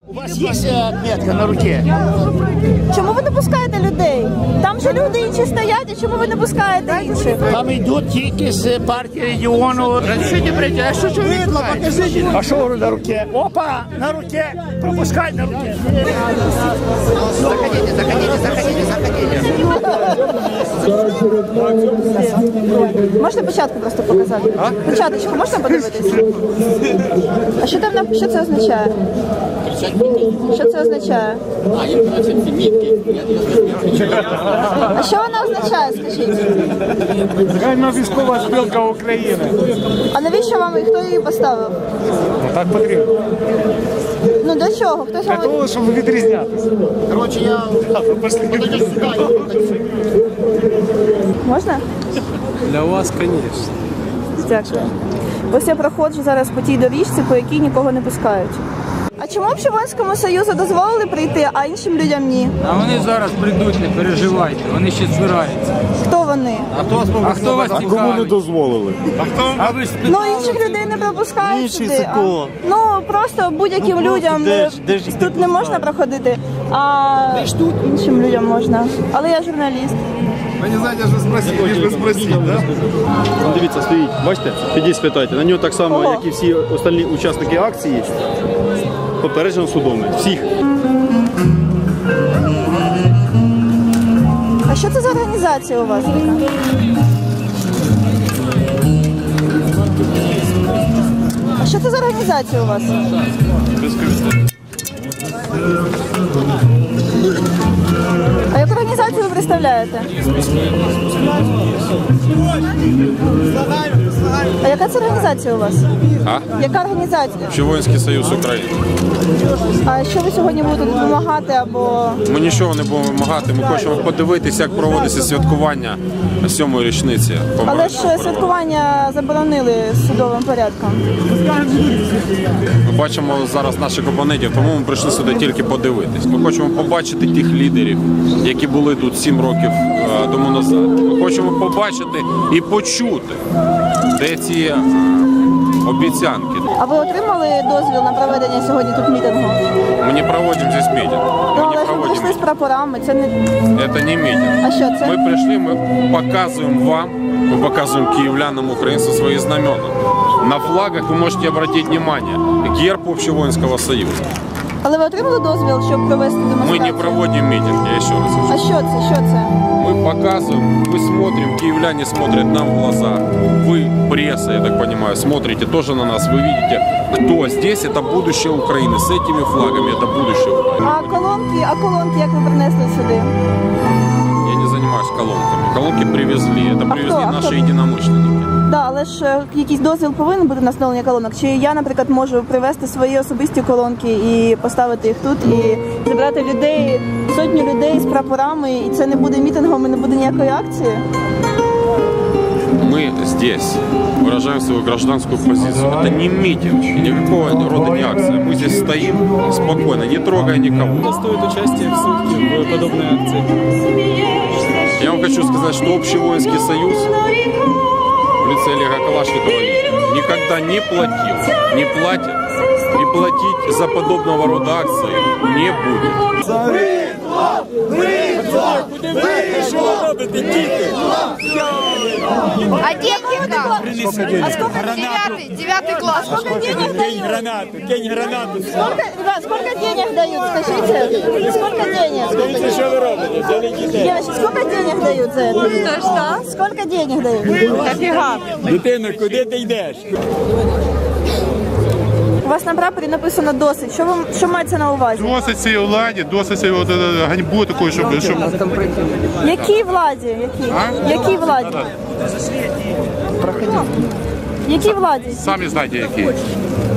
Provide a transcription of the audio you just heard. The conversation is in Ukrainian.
У вас є метка на руці? Чому ви не пускаєте людей? Там же люди інші стоять, а чому ви не пускаєте інших? Там йдуть тільки з партії регіону. Разрешите прийти, а що видно, покажіть. А що на руці? Опа, на руці, пропускай на руці. Заходите. Можете початку просто показати? Початочку можна подивитися? А що там, що це означає? Що це означає? А що вона означає, скажіть? Загальна військова спілка України. А навіщо вам і хто її поставив? Ну так потрібно. Ну до чого? Хтось Для вам... того, щоб відрізнятися. Короче, я... Можна? Для вас, звісно. Дякую. Ось я проходжу зараз по тій доріжці, по якій нікого не пускають. А чому Общевойському Союзу дозволили прийти, а іншим людям ні? А вони зараз прийдуть, не переживайте, вони ще збираються. Хто вони? А хто вас цікавить? Кому не дозволили? А ви спитали? Ну, інших людей не пропускають Інші сюди. це кого? Ну, просто будь-яким Ну, просто людям де ж їх тут не можна проходити, а іншим людям можна. Але я журналіст. Ви не знаєте, що спросити, лиш би спросити, да? Дивіться, стоїть, бачите? Підіть спитайте. На нього так само, Ого. як і всі остальні учасники акції, попереджено судом. Всіх. А що це за організація у вас така? А що це за організація у вас? А яку організацію ви представляєте? А яка це організація у вас? Яка організація? Общевойський Союз України. А що ви сьогодні будете допомагати або... Ми нічого не будемо вимагати, ми хочемо подивитися, як проводиться святкування 7-ї річниці. Але ж святкування заборонили судовим порядком. Ми бачимо зараз наших опонентів, тому ми прийшли сюди тільки подивитись. Ми хочемо побачити тих лідерів, які були тут 7 років тому назад. Ми хочемо побачити і почути, де ці обіцянки. А ви отримали дозвіл на проведення сьогодні тут мітингу? Ми не проводимо здесь мітинг. Ну, але ж ви прийшли з прапорами, це не... Это не митинг. А що це? Мы пришли, мы показываем вам, мы показываем киевлянам, украинцам свои знамена. На флагах вы можете обратить внимание. Герб Общевойского Союза. Але ви отримали дозвіл, щоб провести демонстрацію? Мы не проводим митинг, я еще раз А скажу. що це? Що це? Мы показываем, мы смотрим, киевляне смотрят нам в глаза. Вы, пресса, я так понимаю, смотрите тоже на нас. Вы видите, кто здесь, это будущее Украины. С этими флагами это будущее Украины. А колонки як ви принесли сюди? Я не занимаюсь колонками. Колонки привезли, это привезли кто? наши единомышленники. Да, але ж якийсь дозвіл повинен бути на встановлення колонок. Чи я, наприклад, можу привезти свої особисті колонки і поставити їх тут, і зібрати людей, сотню людей з прапорами, і це не буде мітингом, і не буде ніякої акції? Мы здесь выражаем свою гражданскую позицию. Это не митинг, никакого рода не акция. Мы здесь стоим спокойно, не трогая никого. Стоит участие в сутки в подобной акции. Я вам хочу сказать, что Общевойский Союз в лице Олега Калашникова никогда не платил, не платит и платить за подобного рода акции не будет. А деньги как? А сколько? Девятый класс. Сколько денег дают? Гранату, кинь гранату. Сколько денег дают, скажите? Сколько денег? Що ви робите? Взяли дітей. Девочки, сколько денег дают за это? Что? Сколько денег дают? Дофига. Дитино, куди ти йдеш? У вас на прапорі написано «досить». Що мається на увазі? Досить цієї владі, досить цієї ганьбу такої, щоб... Якій владі? Якій владі? Якій владі? Самі знаєте, які.